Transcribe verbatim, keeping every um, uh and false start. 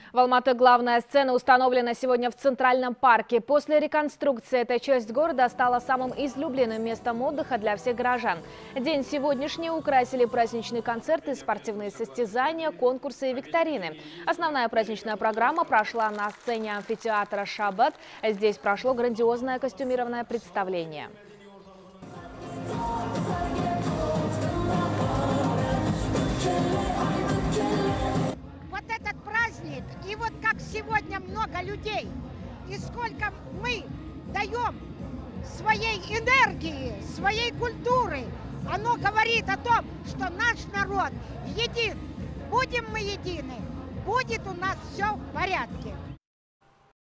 В Алматы главная сцена установлена сегодня в Центральном парке. После реконструкции эта часть города стала самым излюбленным местом отдыха для всех горожан. День сегодняшний украсили праздничные концерты, спортивные состязания, конкурсы и викторины. Основная праздничная программа прошла на сцене амфитеатра «Шаббат». Здесь прошло грандиозное костюмированное представление. Этот праздник, и вот как сегодня много людей, и сколько мы даем своей энергии, своей культуры, оно говорит о том, что наш народ един. Будем мы едины, будет у нас все в порядке.